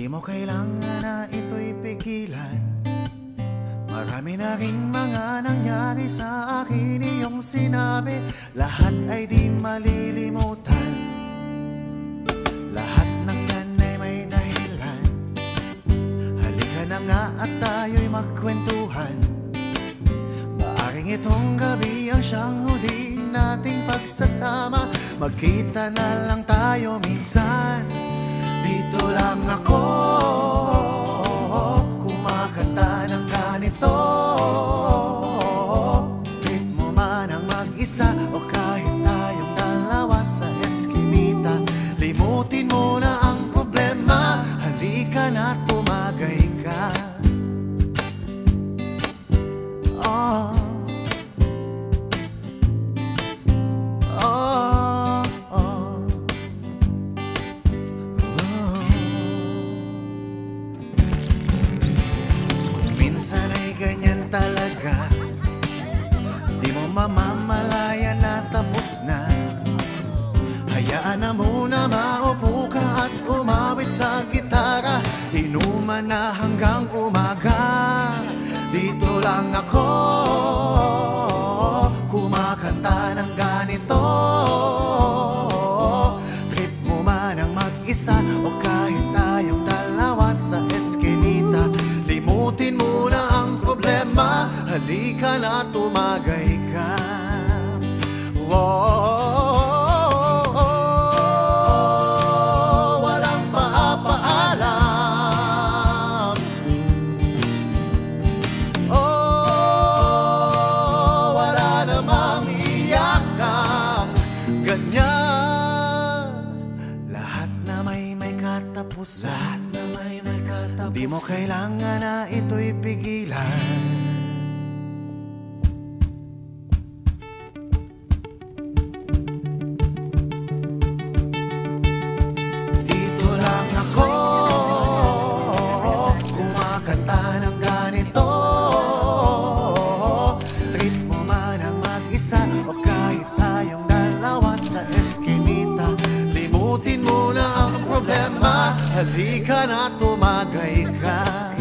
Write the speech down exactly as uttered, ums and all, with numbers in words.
Di mo kailangan na ito'y pigilan. Marami na rin mga nangyari sa akin, iyong sinabi. Lahat ay di malilimutan. Lahat ng yan ay may dahilan. Halika na nga at tayo'y magkwentuhan. Maaring itong gabi ang siyang huli nating pagsasama. Magkita na lang tayo minsan. Dito lang ako kumakanta ng ganito. Ritmo man ang mag-isa o kahit tayong dalawa sa eskinita. Limutin mo na ang problema, halika na tumagay ka. Oh. Minsan ay ganyan talaga, di mo mamamalaya na tapos na. Hayaan na muna maupo ka at umawit sa gitara. Inuman na hanggang umaga. Dito lang ako kumakanta ng ganito. Trip mo man ang mag-isa o kahit tayong dalawa sa eskinita. Limutin mo na ang problema, halika na tumagay ka. Wow, walang paapaalam. Oh, wala namang iyakang ganyan. Lahat na may may katapusan. Di mo kailangan na ito'y pigilan. Dito lang ako kumakanta ng ganito. Trip mo man ang mag-isa o kahit tayong dalawa sa eskinita. Limutin mo na ang problema, halika na tumagay ka.